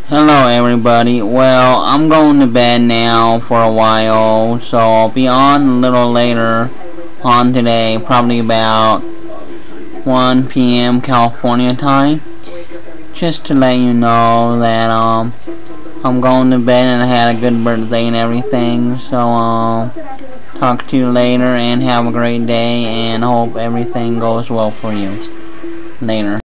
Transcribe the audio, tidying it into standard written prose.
Hello everybody. Well, I'm going to bed now for a while, so I'll be on a little later on today, probably about 1 p.m. California time. Just to let you know that I'm going to bed and I had a good birthday and everything. So talk to you later and have a great day and hope everything goes well for you. Later.